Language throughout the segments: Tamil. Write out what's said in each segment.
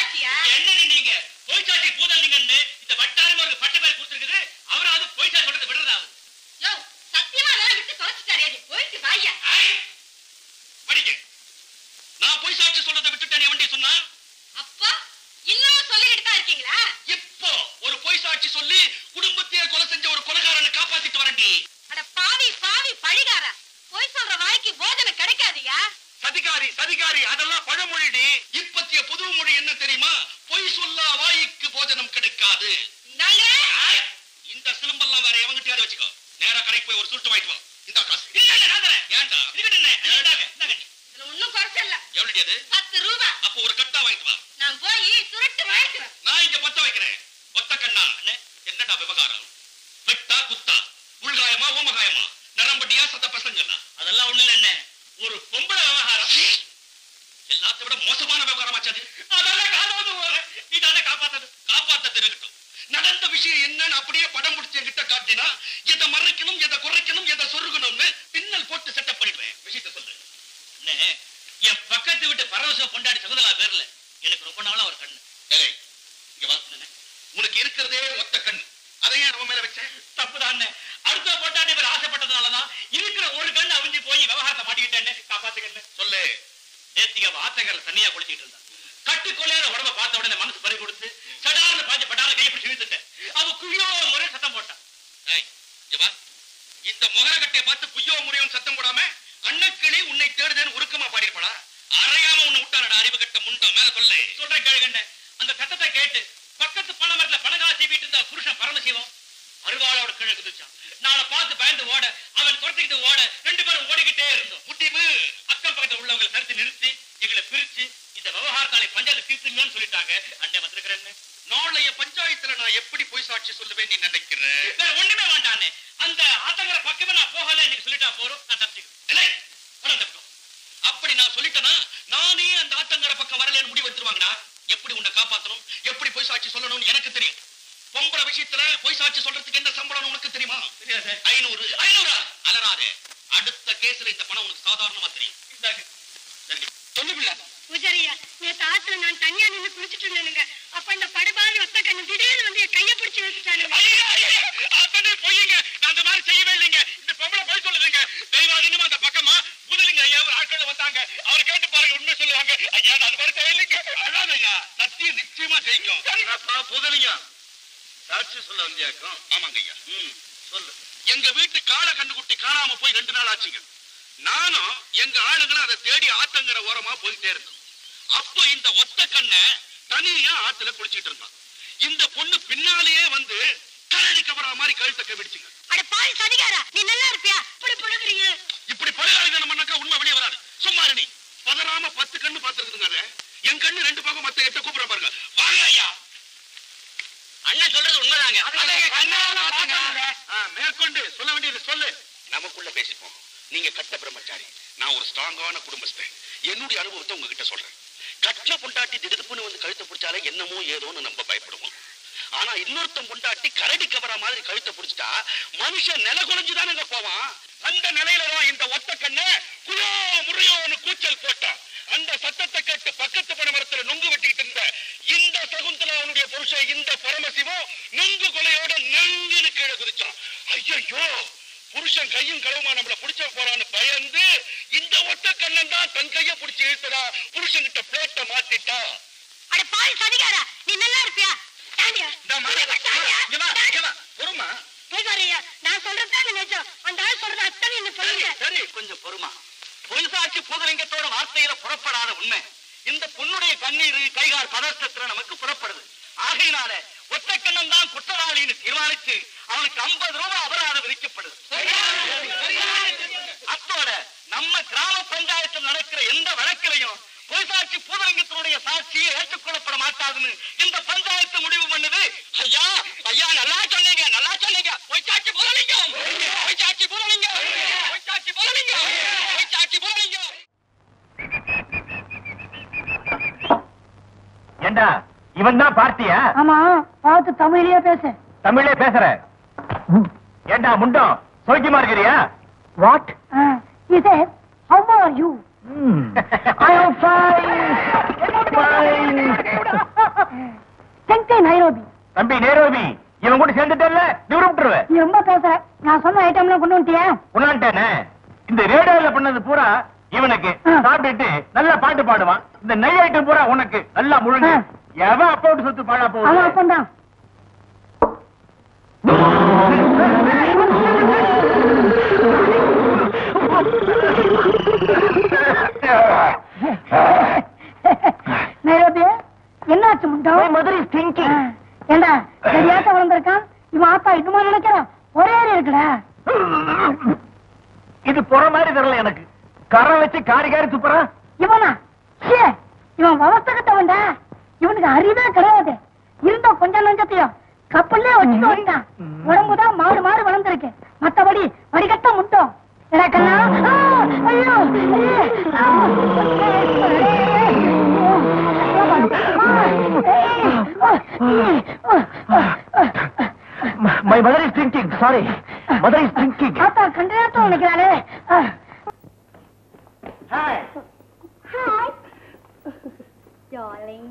சாட்சியா? என்ன நீங்க பொய் சாட்சி பூதலிங்கன்னு இந்த வட்டாரம் ஒரு பட்ட பேர் கொடுத்திருக்குது. அவராவது பொய் சாட்சி சொல்றது விடுறதாவது. யோ சத்தியமா நான் விட்டு தொலைச்சிட்டாரே. போயிட்டு வாயா. படிக்க. நான் பொய் சாட்சி சொல்றதை விட்டுட்டேன் எவன்டி சொன்னா? அப்பா இன்னும் சொல்லிக்கிட்டு தான் இருக்கீங்களா? இப்போ ஒரு பொய் சாட்சி சொல்லி குடும்பத்தையே கொலை செஞ்ச ஒரு கொலைகாரனை காப்பாத்திட்டு வரண்டி. அட பாவி பாவி பழிகாரா. பொய் சொல்ற வாய்க்கு போஜனை கிடைக்காதியா? சதிகாரி சதிகாரி அதெல்லாம் பழமொழிடி. இப்பத்திய புது மொழி என்ன தெரியுமா? பொய் சொல்லா வாய்க்கு போஜனம் கிடைக்காது. இந்த சிலம்பெல்லாம் வேற எவங்கிட்டயாவது வச்சுக்கோ. நேரா கடைக்கு போய் ஒரு சுருட்டு வாங்கிட்டு வா. இந்த காசு இல்ல நான் தரேன். ஏன்டா இதுகிட்ட என்ன இதுல ஒண்ணும் குறைச்ச இல்ல. எவ்வளவு அது? 10 ரூபாய். அப்போ ஒரு கட்டா வாங்கிட்டு வா. நான் போய் சுருட்டு வாங்கிட்டு வரேன். நான் இங்க பத்த வைக்கிறேன். ஒத்த கண்ணா என்னடா விவகாரம்? வெட்டா குத்தா உள்காயமா ஊமகாயமா நரம்பட்டியா சத்த பசங்களா? அதெல்லாம் ஒண்ணு இல்ல. என்ன ஒரு பொம்பளை விவகாரம். எல்லாத்தை விட மோசமான விவகாரமாச்சது. அதெல்லாம் காப்பாத்து. நீ தானே காப்பாத்தது. காப்பாத்த இருக்கட்டும். நடந்த விஷயம் என்னன்னு அப்படியே படம் பிடிச்சி என்கிட்ட காட்டினா எதை மறைக்கணும் எதை குறைக்கணும் எதை சொருகணும்னு பின்னல் போட்டு செட்டப் பண்ணிடுவேன். விஷயத்த சொல்லு. என் பக்கத்து விட்டு பரவசம் கொண்டாடி சகுந்தலா பேர்ல எனக்கு ரொம்ப நாளா ஒரு கண்ணு. இங்க வா. உனக்கு இருக்கிறதே ஒத்த கண். அதையே நம்ம மேல வச்சேன். தப்புதான். அடுத்த போட்டாடி பேர் ஆசைப்பட்டதுனாலதான் இருக்கிற ஒரு கண் அவிஞ்சு போய் விவகாரத்தை மாட்டிக்கிட்டேன்னு காப்பாத்துக்கன்னு சொல்லு. நேத்திக ஆத்தங்கரை தண்ணியா குளிச்சுட்டு இருந்தா கட்டு கொள்ளையில உடம்ப பார்த்த உடனே மனசு பறி கொடுத்து சடார்னு பாஞ்சு பட்டால கையை பிடிச்சு இழுத்துட்டேன். அவ குய்யோ முறை சத்தம் போட்டான். இந்த முகர கட்டையை பார்த்து குய்யோ முறையும் சத்தம் போடாம அன்னக்கிளி உன்னை தேடுதேன்னு உருக்கமா பாடிருப்படா. அறையாம உன்னை விட்டானடா அறிவு கட்ட முண்டோ. மேல சொல்லு. சொல்றேன் கேளுங்கண்ண. அந்த சத்தத்தை கேட்டு பக்கத்து பணமரத்துல பணகால சீவிட்டு இருந்த புருஷன் பரமசிவம் அருவாளோட கீழே குதிச்சான். நாளை பார்த்து பயந்து ஓட அவன் துரத்திக்கிட்டு ஓட 2 பேரும் ஓடிக்கிட்டே இருந்தோம். முடிவு அக்கம் பக்கத்துல உள்ளவங்களை தடுத்து நிறுத்தி எங்களை பிரிச்சு இந்த விவகாரத்தாலை பஞ்சாயத்து தீர்த்துங்கன்னு சொல்லிட்டாங்க. அண்டை வந்திருக்கிறேன்னு. நாளைய பஞ்சாயத்துல நான் எப்படி போய் சாட்சி சொல்லுவேன் நீ நினைக்கிறேன்? வேற ஒண்ணுமே வேண்டானே. அந்த ஆத்தங்கர பக்கமே நான் போகல இன்னைக்கு சொல்லிட்டா போறோம். நான் தப்பிச்சுக்கிறேன். அப்படி நான் சொல்லிட்டேன்னா நானே அந்த ஆத்தங்கர பக்கம் வரலன்னு முடிவு எடுத்துருவாங்கடா. எப்படி உன்னை காப்பாற்றணும் எப்படி போய் சாட்சி சொல்லணும்னு எனக்கு தெரியும். பொம்பளை விஷயத்துல போய் சாட்சி சொல்றதுக்கு என்ன சம்பளம் உனக்கு தெரியுமா? 500 அலராதே. அடுத்த கேஸ்ல இந்த பணம் உனக்கு சாதாரணமா தெரியும். சொல்லு பிள்ளை. பூஜாரியா நேத்து ஆத்துல நான் தனியா நின்று குளிச்சுட்டு இருந்தேனுங்க. அப்ப இந்த படுபாவி ஒத்த கண்ணு திடீர்னு வந்து என் கையை பிடிச்சு வச்சுட்டானுங்க. பொய்யுங்க. நான் அந்த மாதிரி செய்யவே இல்லைங்க. இந்த பொம்பளை போய் சொல்லுதுங்க. தெய்வாதீனமா அந்த பக்கமா புதலிங்க ஐயா ஒரு ஆட்கள் வந்தாங்க. அவர் கேட்டு பாருங்க உண்மை சொல்லுவாங்க. ஐயா நான் அது மாதிரி செய்யலைங்க. அழாதையா. சத்தியம் நிச்சயமா ஜெயிக்கும். புதலிங்க சாட்சி சொல்ல வந்தியாக்கும். ஆமாங்க ஐயா. சொல்லு. எங்க வீட்டு காளை கண்டுகுட்டி காணாம போய் 2 நாள் ஆச்சுங்க. நானும் எங்க ஆளுங்களும் அதை தேடி ஆத்தங்கர ஓரமா போயிட்டே இருந்தோம். அப்போ இந்த ஒத்த கண்ணை தனியா ஆத்துல குளிச்சுட்டு இருந்தான். இந்த பொண்ணு பின்னாலேயே வந்து கரடி கவரா மாதிரி கழுத்தை கவிடிச்சுங்க. அட பாவி சதிகாரா நீ நல்லா இருப்பியா? இப்படி புடுங்குறீங்க. இப்படி படுகாரிதனம் பண்ணாக்கா உண்மை வெளியே வராது. சும்மா நீ பதறாம 10 கண்ணு பாத்துருக்குதுங்க. என் கண்ணு 2 பக்கம் மத்த 8 கூப்பிட பாருங்க. வாங்க ஐயா. அண்ணன் சொல்றது உண்மைதாங்க. மேற்கொண்டு சொல்ல வேண்டியது சொல்லு. நமக்குள்ள பேசிப்போம். நீங்க கட்ட பிரம்மச்சாரி, நான் ஒரு ஸ்ட்ராங்கான குடும்பஸ்தன். என்னுடைய அனுபவத்தை உங்ககிட்ட சொல்றேன். கட்ட பொண்டாட்டி திடுப்புன்னு வந்து கழுத்தை பிடிச்சாலே என்னமோ ஏதோன்னு நம்ம பயப்படுவோம். ஆனா இன்னொருத்தன் பொண்டாட்டி கரடி கவரா மாதிரி கழுத்தை பிடிச்சிட்டா மனுஷன் நில குலைஞ்சுதானுங்க போவான். அந்த நிலையில இந்த ஒத்த கண்ண குயோ முறையோன்னு கூச்சல் போட்டான். அந்த சத்தத்தை கேட்டு பக்கத்து பணமரத்துல நுங்கு வெட்டிக்கிட்டு இருந்த இந்த சகுந்தலாவுடைய புருஷன் இந்த பரமசிவம் நுங்கு கொலையோட நங்குன்னு கீழே குதிச்சான். ஐயோ புருஷன் கையும் களவுமா நம்மள புடிச்ச போறான்னு பயந்து இந்த ஒத்த கண்ணன் தான் தன் கைய புடிச்சு இழுத்ததா புருஷன் கிட்ட பிளேட்ட மாத்திட்டா. அட பாவி சதிகாரா நீ நல்லா இருப்பியா? பொறுமா. நான் சொல்றதுதான் நிஜம். அந்த ஆள் சொல்றது அத்தனை என்ன சொல்லுங்க. சரி கொஞ்சம் பொறுமா. பொய் சாட்சி பூதலிங்கத்தோட வார்த்தையில புறப்படாத உண்மை இந்த பொண்ணுடைய கண்ணீர் கைகால் பதற்றத்துல நமக்கு புறப்படுது. ஆகையினால ஒத்த கண்ணன் தான் குற்றவாளின்னு தீர்மானிச்சு அவனுக்கு 50 ரூபாய் அபராதம் விதிக்கப்படுது. அத்தோட நம்ம கிராம பஞ்சாயத்தில் நடக்கிற எந்த வழக்கிலையும் பொய் சாட்சி பூதலிங்கத்தினுடைய சாட்சியை ஏற்றுக்கொள்ளப்பட மாட்டாதுன்னு இந்த பஞ்சாயத்து முடிவு பண்ணுது. ஐயா ஐயா நல்லா சொன்னீங்க நல்லா சொன்னீங்க. பொய் சாட்சி பூதலிங்கம் பொய் சாட்சி பூதலிங்கம் பொய் சாட்சி பூதலிங்கம் பொய் சாட்சி பூதலிங்கம். ஏண்டா இவன் தான் பார்த்தியா? ஆமா பார்த்து தமிழ்லயே பேச. தமிழே பேசுற. ஏண்டா முண்டம் சோக்கியமா இருக்கிறியா? வாட் இது how are you? I am fine. Fine. தம்பி நேரோபி, இவன் கூட சேர்ந்துட்டல விரும்பிட்டுருவேன். நீ ரொம்ப பேசுற. நான் சொன்ன ஐட்டம்லாம் கொண்டு வந்துட்டியா? கொண்டாண்டேனே. இந்த ரேடியோல பண்ணது பூரா இவனுக்கு. சாப்பிட்டுட்டு நல்லா பாட்டு பாடுவான். இந்த நெய் ஐட்டம் பூரா உனக்கு நல்லா முழுங்க. எவன் அப்போட்டு சொத்து பாழா அவன் போகுது? அப்பந்தான். நைரோபி, என்னாச்சு முண்டம்? மதுரை திங்கிங். ஏண்டா சரியாட்ட வளர்ந்திருக்கான். இவன் ஆத்தா இன்னுமா நினைக்கிறான். ஒரே இருக்குடா. இது புற மாதிரி தெரியல எனக்கு. கரம் வச்சு காரி காரி துப்புறான். இவனா? ச்சே, இவன் வளர்த்துக்கிட்டவன்டா. இவனுக்கு அறிவே கிடையாது. இருந்த கொஞ்சம் நஞ்சத்தையும் கப்பல்லே வச்சுட்டு வந்தான். உடம்புதான் மாடு மாடு வளர்ந்துருக்கு. மத்தபடி வடிகட்ட முட்டும். எனக்கண்ணா, ஐயோ, My mother is drinking. Sorry. Mother is drinking. ஆத்தா கண்ட நேரத்தை நினைக்கிறாளே. Hi. Hi. Darling.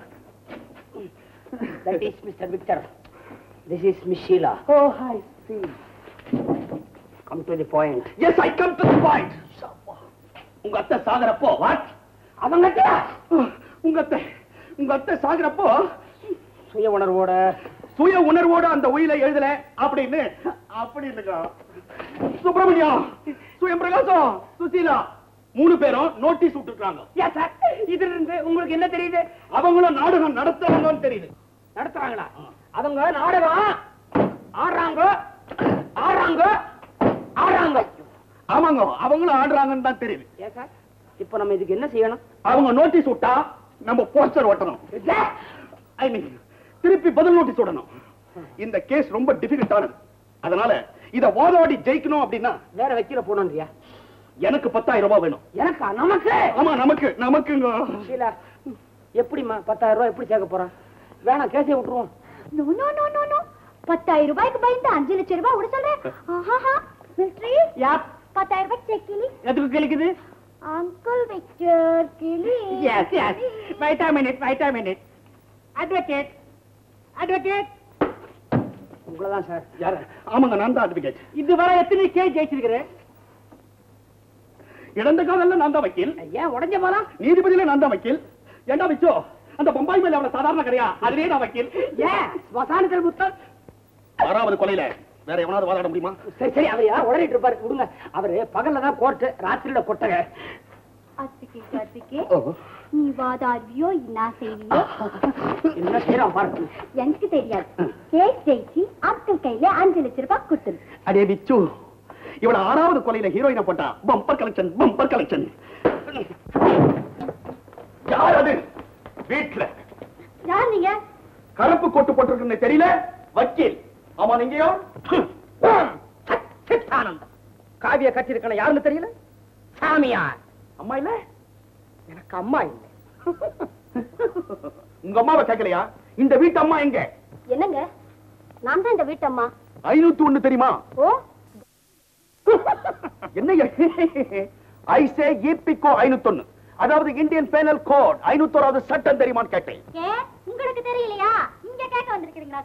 That is Mr. Victor. This is Miss Sheila. Oh, hi. See. Come to the point. Yes, I come to the point. உங்க அத்தை சாகரப்போ வாட்? அவங்க உங்க அத்தை சாகரப்போ சுய உணர்வோட சுய உணர்வோட அந்த உயிரை எழுதல அப்படின்னு சுப்பிரமணியம், சுயம் பிரகாசம், சுசீலா 3 பேரும் நோட்டீஸ் விட்டுருக்காங்க. இதுல இருந்து உங்களுக்கு என்ன தெரியுது? அவங்களும் நாடகம் நடத்துறாங்கன்னு தெரியுது. நடத்துறாங்களா? அவங்க நாடகம் ஆடுறாங்க ஆடுறாங்க ஆடுறாங்க. ஆமாங்க, அவங்களும் ஆடுறாங்கன்னு தான் தெரியுது. ஏன் சார், இப்ப நம்ம இதுக்கு என்ன செய்யணும்? அவங்க நோட்டீஸ் விட்டா நம்ம போஸ்டர் ஒட்டணும். ஐ மீன் திருப்பி பதில் நோட்டீஸ் விடணும். இந்த கேஸ் ரொம்ப டிஃபிகல்ட்டானது. அதனால இத வாதாடி ஜெயிக்கணும் அப்படின்னா வேற வக்கீல போனோம்ன்றியா? எனக்கு 10,000 ரூபாய் வேணும். எனக்கா? நமக்கு? ஆமா, நமக்குங்க. ஷீலா, எப்படிமா 10,000 ரூபாய் எப்படி சேர்க்க போறான்? வேணாம், கேஸே விட்டுருவோம். No no no no no. 10,000 ரூபாய்க்கு பயந்து 5 லட்சம் ரூபாய் விட சொல்றேன். ஆஹா, மிஸ்ட்ரி. யா, 10,000 ரூபாய் செக் கிளி. எதுக்கு கிழிக்குது? அங்கிள் விக்டர் கிளி. Yes yes. Wait a minute. Advocate உங்களதான் சார். யாரு? ஆமாங்க, நான் தான் அட்வொகேட். இதுவரை எத்தனை கேஸ் ஜெயிச்சிருக்கிறேன்? இழந்த காதல்ல நான் தான் வக்கீல். ஏன் உடஞ்ச போலாம்? நீதிபதியில நான் தான் வக்கீல். ஏண்டா விச்சோ, அந்த பம்பாய் மேல அவள சாதாரண கிடையா, அதுலயே நான் வக்கீல். ஏன் வசானத்தில் புத்தம்? 6வது கொலையில வேற எவனாவது வாதாட முடியுமா? சரி சரி, அவர் யார் உடனிட்டு இருப்பாரு, விடுங்க. அவரு பகல்ல தான் கோர்ட்டு, ராத்திரியில கொட்டக. அத்துக்கே நீ வாதாடுவியோ என்ன செய்வியோ என்ன செய்யறான் பாருங்க. எனக்கு தெரியாது. கேஸ் ஜெயிச்சு அங்கிள் கையில 5 லட்சம் ரூபாய் கொடுத்துரு. அடே விச்சு, இவள 6வது கொலையில ஹீரோயினா போட்டா பம்பர் கலெக்ஷன். யார் அது? வீட்ல யார் நீங்க? கருப்பு கோட்டு போட்டிருக்குன்னு தெரியல, வக்கீல். ஆமா, நீங்கயோ? சச்சிதானந்தம். காவிய கட்டிருக்கணும், யாருன்னு தெரியல. சாமியார். அம்மா இல்ல? எனக்கு அம்மா இல்லை. உங்க அம்மாவை கேட்கலையா? இந்த வீட்டு அம்மா எங்க? என்னங்க, நான் தான் இந்த வீட்டு அம்மா. 501 தெரியுமா? ஓ, என்ன ஐசே ஈபிகோ 501, அதாவது இந்தியன் பேனல் கோட் 501வது சட்டம் தெரியுமான்னு கேட்டேன். உங்களுக்கு தெரியலையா? இங்க கேட்க வந்திருக்கீங்களா?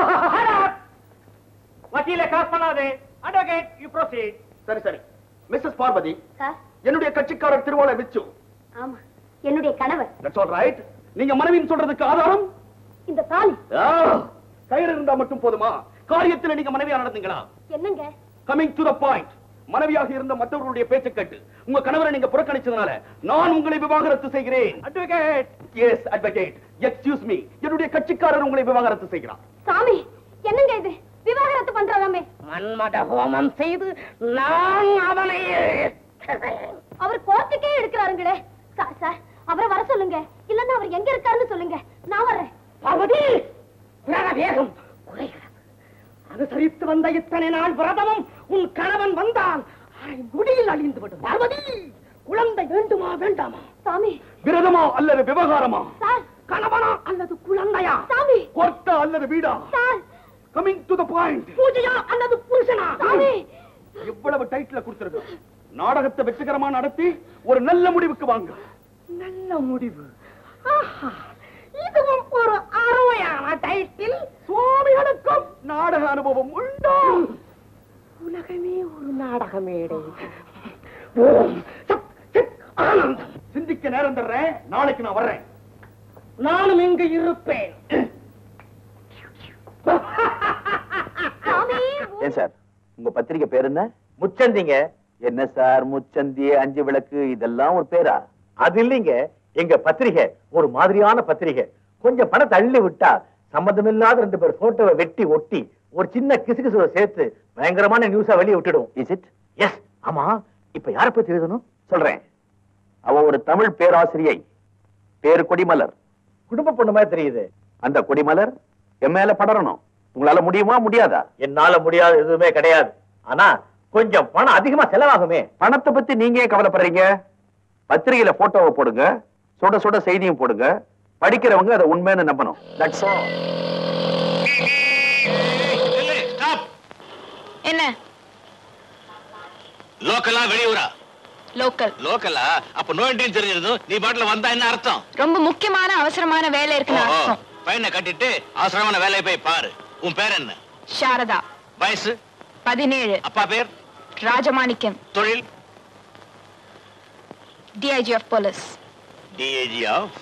வக்கீல காஸ் பண்ணாதே. Advocate, you proceed. சரி. Mrs Parvathi, sir. என்னுடைய கட்சிக்காரர் திருவாளர் விச்சு. ஆமா, என்னுடைய கணவர். That's all right. நீங்க மனைவின்னு சொல்றதுக்கு ஆதாரம்? இந்த தாலி. கயிறு இருந்தா மட்டும் போதுமா? காரியத்துல நீங்க மனைவியா நடந்தீங்களா? என்னங்க? Coming to the point. மனைவியாக இருந்த மற்றவர்களுடைய பேச்சு கேட்டு உங்க கணவரை நீங்க புறக்கணிச்சதனால நான் உங்களை விவாகரத்து செய்கிறேன். Advocate. Yes advocate. Excuse me, என்னுடைய கட்சிக்காரர் உங்களை விவாகரத்து செய்கிறார். சாமி, என்னங்க இது? விவாகரத்து பண்றாமே. மன்மத ஹோமம் செய்து நான் அவனை அவர் கோர்ட்டுக்கே எடுக்கிறாருங்களே. சார், அவரை வர சொல்லுங்க. இல்லன்னா அவர் எங்க இருக்காருன்னு சொல்லுங்க, நான் வரேன். பார்வதி, வேகம் குறைகிறது. அனுசரித்து வந்த இத்தனை நாள் விரதமும் உன் கணவன் வந்தால் முடியில் அழிந்து விடும். பார்வதி, குழந்தை வேண்டுமா வேண்டாமா? சாமி. விரதமா அல்லது விவகாரமா? சார். கணவனா அல்லது குழந்தையா? சாமி. கோர்ட்டா அல்லது வீடா? Sir. Coming to the point. பூஜையா அல்லது புருஷனா? சாமி. இவ்வளவு டைட்டில் கொடுத்திருக்க. நாடகத்தை வெற்றிகரமா நடத்தி ஒரு நல்ல முடிவுக்கு வாங்க. நல்ல முடிவு. இதுவும் ஒரு அருமையான டைட்டில். சோ நாகமேடை. ஓம் சத் சித் ஆனந்தம். சிந்திக்க நேரம் தர்றேன், நாளைக்கு நான் வர்றேன். நானும் இங்கு இருப்பேன். ஏன் சார், உங்க பத்திரிகை பேர் என்ன? முச்சந்திங்க. என்ன சார் முச்சந்தி, 5 விளக்கு, இதெல்லாம் ஒரு பேரா? அது இல்லைங்க, எங்க பத்திரிகை ஒரு மாதிரியான பத்திரிகை. கொஞ்சம் பணத்தை அள்ளி விட்டா சம்பந்தமில்லாத 2 பேர் போட்டோவை வெட்டி ஒட்டி ஒரு சின்ன கிசுகிசுவை சேர்த்து பயங்கரமான நியூஸா வெளியே விட்டுடும். Is it? எஸ். ஆமா, இப்ப யார பத்தி எழுதணும் சொல்றேன். அவ ஒரு தமிழ் பேராசிரியை, பேரு கொடிமலர். குடும்ப பொண்ணு மாதிரி தெரியுது. அந்த கொடிமலர் என் மேல படரணும். உங்களால முடியுமா முடியாதா? என்னால முடியாது எதுவுமே கிடையாது. ஆனா கொஞ்சம் பணம் அதிகமா செலவாகுமே. பணத்தை பத்தி நீங்க ஏன் கவலைப்படுறீங்க? பத்திரிகையில போட்டோவை போடுங்க, சுட சுட செய்தியும் போடுங்க. படிக்கிறவங்க அதை உண்மைன்னு நம்பணும். That's all. என்ன லோக்கலா வெளியூரா? லோக்கல். லோக்கலா? அப்ப நோ என்ட்ரி தெரிஞ்சிருந்தோம். நீ பாட்டுல வந்தா என்ன அர்த்தம்? ரொம்ப முக்கியமான அவசரமான வேலை இருக்குன்னு அர்த்தம். பையனை கட்டிட்டு அவசரமான வேலையை போய் பாரு. உன் பேர் என்ன? சாரதா. வயசு? 17. அப்பா பேர்? ராஜமாணிக்கம். தொழில்? DIG of police. DIG of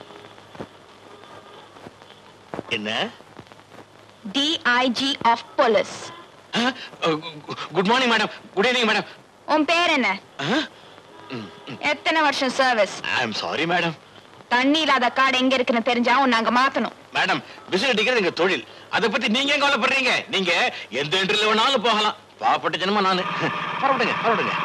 என்ன? DIG of police. Good morning madam. Good evening madam. உன் பேர் என்ன? எத்தனை வருஷம் service? I am sorry madam. தண்ணி இல்லாத காடு எங்க இருக்குன்னு தெரிஞ்சா உன்னை அங்க மாத்தணும். மேடம், விசில் அடிக்கிறது எங்க தொழில். அதை பத்தி நீங்க ஏன் கவலைப்படுறீங்க? நீங்க எந்த இன்டர்வியூல வேணாலும் போகலாம். பாவப்பட்ட ஜனமா நானு. பரவாயில்லைங்க, பரவாயில்லைங்க.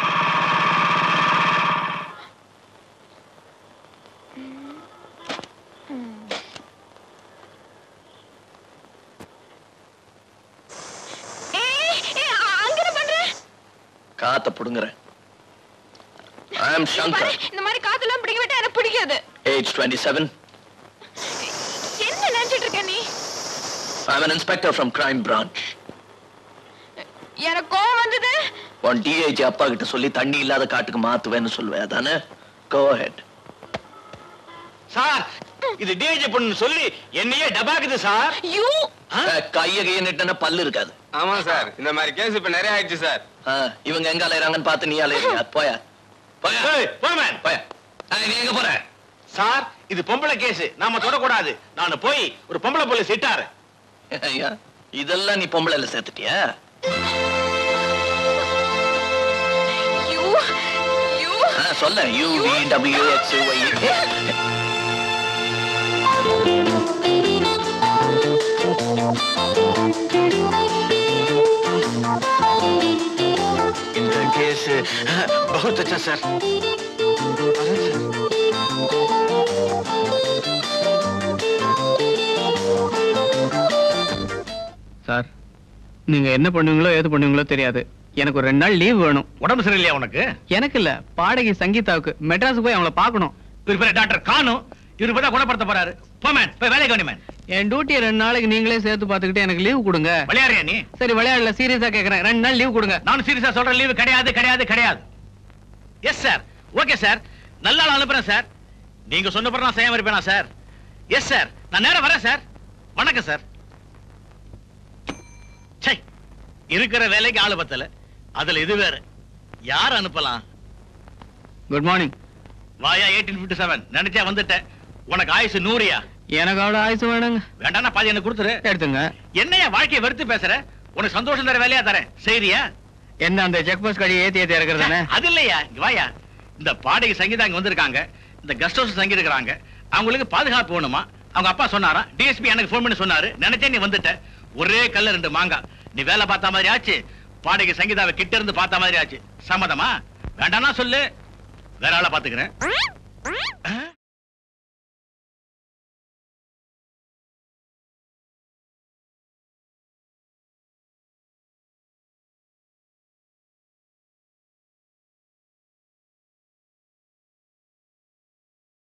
காத்த புடுங்குறேன். I am Shankar. இந்த மாதிரி காதெல்லாம் பிடிக்க விட்டா எனக்கு பிடிக்காது. Age 27. என்ன நினைச்சிட்டு இருக்க நீ? I am an inspector from crime branch. எனக்கு கோவம் வந்தது. உன் டிஐஜி அப்பா கிட்ட சொல்லி தண்ணி இல்லாத காட்டுக்கு மாத்துவேன்னு சொல்லுவேன், அதானே? Go ahead. சார், இது டிஐஜி பொண்ணு சொல்லி என்னையே டபாக்குது சார். யூ கைய நிட்டன பல்லு இருக்காது. ஆமா சார், இந்த மாதிரி கேஸ் இப்ப நிறைய ஆயிடுச்சு சார். இவங்க எங்க அலையறாங்கன்னு பார்த்து நீ அலையறியா? போயா போயா போமேன் போயா. நீ எங்க போற? சார், இது பொம்பளை கேஸ், நாம தொடக்கூடாது. நான் போய் ஒரு பொம்பளை போலீஸ் இட்டாரு. ஐயா, இதெல்லாம் நீ பொம்பளைல சேர்த்துட்டியா? யூ யூ சொல்ல UVWXY. இந்த கேஸ் बहुत अच्छा सर. சார், நீங்க என்ன பண்ணுவீங்களோ ஏது பண்ணுவீங்களோ தெரியாது. எனக்கு ஒரு 2 நாள் லீவ் வேணும். உடம்பு சரியில்லையா உனக்கு? எனக்கு இல்ல, பாடகி சங்கீதாவுக்கு மெட்ராஸ் போய் அவங்கள பார்க்கணும். டாக்டர் கானு இவரு பதா குணப்படுத்த போறாரு. போமேன், போய் வேலைக்கு கவனி மேன். என் டியூட்டியை 2 நாளைக்கு நீங்களே சேர்த்து பார்த்துக்கிட்டு எனக்கு லீவ் கொடுங்க. விளையாடுறியா நீ? சரி, விளையாடல, சீரியஸா கேக்குறேன். 2 நாள் லீவ் கொடுங்க. நான் சீரியஸா சொல்றேன், லீவ் கிடையாது கிடையாது கிடையாது. எஸ் சார், ஓகே சார், நல்ல நாள் அனுப்புறேன் சார். நீங்க சொன்ன பிறகு நான் செய்யாம இருப்பேனா சார்? எஸ் சார், நான் நேரா வரேன் சார். வணக்கம் சார். சை, இருக்கிற வேலைக்கு ஆளு பத்தல, அதுல இது வேற. யார் அனுப்பலாம்? Good morning. வாயா 1857. நினைச்சா வந்துட்டேன். உனக்கு ஆயுசு 100யா? எனக்கு அவ்வளவு ஆயுசு வேணுங்க. வேண்டாம்னா பாதி எனக்கு கொடுத்துரு. எடுத்துங்க. என்னையா வாழ்க்கையை வெறுத்து பேசுற? உனக்கு சந்தோஷம் தர வேலையா தரேன், செய்தியா? என்ன அந்த செக் போஸ்ட் கடி ஏத்தி இறக்குறதானே? அது இல்லையா, இங்க வாயா. இந்த பாடகி சங்கீதா இங்க வந்திருக்காங்க. இந்த கெஸ்ட் ஹவுஸ் தங்கி இருக்கிறாங்க. அவங்களுக்கு பாதுகாப்பு வேணுமா? அவங்க அப்பா சொன்னாரா, டிஎஸ்பி எனக்கு போன் பண்ணி சொன்னாரு. நினைச்சே நீ வந்துட்ட. ஒரே கல்ல 2 மாங்காய். நீ வேலை பார்த்த மாதிரி ஆச்சு, பாடகி சங்கீதாவை கிட்ட இருந்து பார்த்த மாதிரி ஆச்சு. சம்மதமா? வேண்டாம்னா சொல்லு, வேற ஆளை பாத்துக்கிறேன்.